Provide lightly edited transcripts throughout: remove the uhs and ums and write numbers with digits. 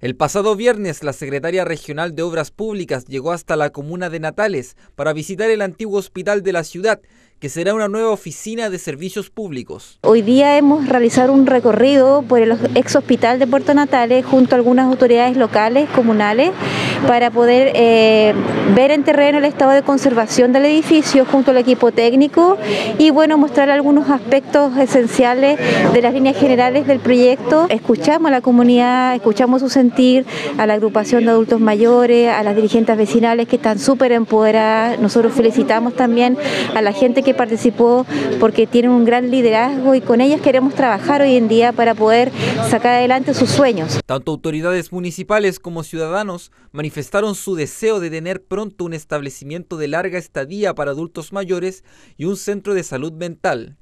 El pasado viernes, la secretaria regional de Obras Públicas llegó hasta la comuna de Natales para visitar el antiguo hospital de la ciudad, que será una nueva oficina de servicios públicos. Hoy día hemos realizado un recorrido por el ex hospital de Puerto Natales junto a algunas autoridades locales, comunales, para poder ver en terreno el estado de conservación del edificio junto al equipo técnico y mostrar algunos aspectos esenciales de las líneas generales del proyecto. Escuchamos a la comunidad, escuchamos su sentir, a la agrupación de adultos mayores, a las dirigentes vecinales que están súper empoderadas. Nosotros felicitamos también a la gente que participó porque tienen un gran liderazgo y con ellas queremos trabajar hoy en día para poder sacar adelante sus sueños. Tanto autoridades municipales como ciudadanos manifestaron su deseo de tener pronto un establecimiento de larga estadía para adultos mayores y un centro de salud mental.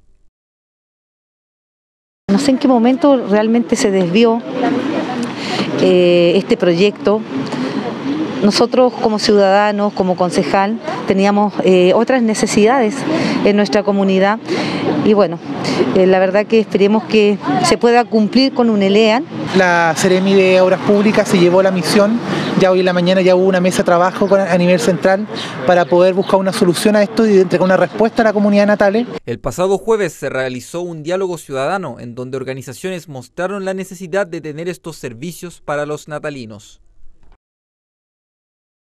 No sé en qué momento realmente se desvió este proyecto. Nosotros como ciudadanos, como concejal, teníamos otras necesidades en nuestra comunidad y la verdad que esperemos que se pueda cumplir con un ELEAN. La Seremi de Obras Públicas se llevó la misión, ya hoy en la mañana ya hubo una mesa de trabajo a nivel central para poder buscar una solución a esto y entregar una respuesta a la comunidad de Natales. El pasado jueves se realizó un diálogo ciudadano en donde organizaciones mostraron la necesidad de tener estos servicios para los natalinos.